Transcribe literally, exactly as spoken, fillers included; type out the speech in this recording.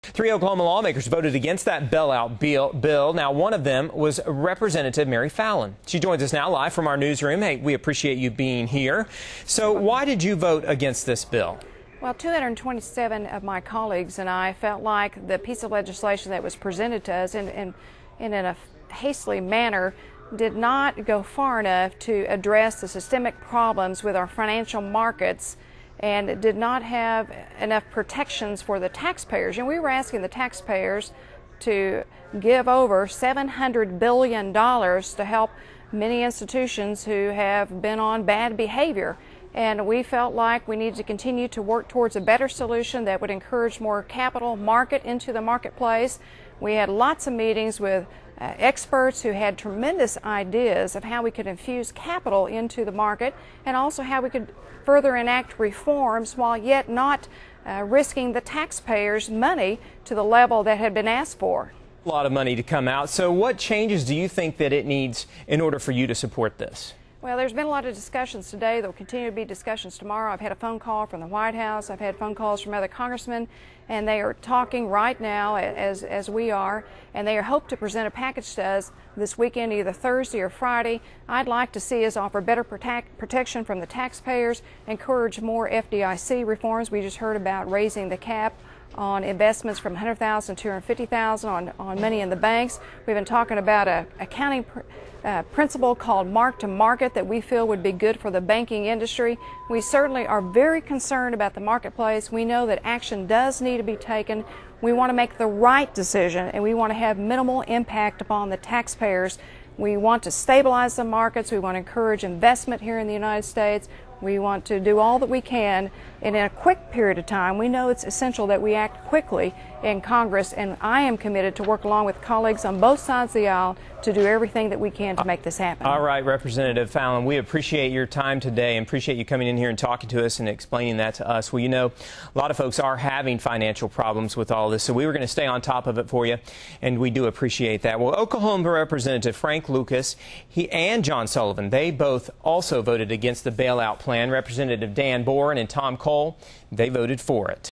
Three Oklahoma lawmakers voted against that bailout bill. Now, one of them was Representative Mary Fallin. She joins us now live from our newsroom. Hey, we appreciate you being here. So why did you vote against this bill? Well, two hundred twenty-seven of my colleagues and I felt like the piece of legislation that was presented to us in, in, in a hastily manner did not go far enough to address the systemic problems with our financial markets, and did not have enough protections for the taxpayers. And we were asking the taxpayers to give over seven hundred billion dollars to help many institutions who have been on bad behavior. And we felt like we needed to continue to work towards a better solution that would encourage more capital market into the marketplace. We had lots of meetings with uh, experts who had tremendous ideas of how we could infuse capital into the market, and also how we could further enact reforms while yet not uh, risking the taxpayers' money to the level that had been asked for. A lot of money to come out. So what changes do you think that it needs in order for you to support this? Well, there's been a lot of discussions today. There will continue to be discussions tomorrow. I've had a phone call from the White House. I've had phone calls from other congressmen, and they are talking right now, as, as we are, and they hope to present a package to us this weekend, either Thursday or Friday. I'd like to see us offer better protect, protection from the taxpayers, encourage more F D I C reforms. We just heard about raising the cap on investments from one hundred thousand dollars to two hundred fifty thousand dollars on, on money in the banks. We've been talking about a accounting pr uh, principle called mark to market that we feel would be good for the banking industry. We certainly are very concerned about the marketplace. We know that action does need to be taken. We want to make the right decision, and we want to have minimal impact upon the taxpayers. We want to stabilize the markets. We want to encourage investment here in the United States. We want to do all that we can, and in a quick period of time. We know it's essential that we act quickly in Congress, and I am committed to work along with colleagues on both sides of the aisle to do everything that we can to make this happen. All right, Representative Fallin, we appreciate your time today and appreciate you coming in here and talking to us and explaining that to us. Well, you know, a lot of folks are having financial problems with all this, so we were going to stay on top of it for you, and we do appreciate that. Well, Oklahoma Representative Frank Lucas he and John Sullivan, they both also voted against the bailout plan. Representative Dan Boren and Tom Cole, they voted for it.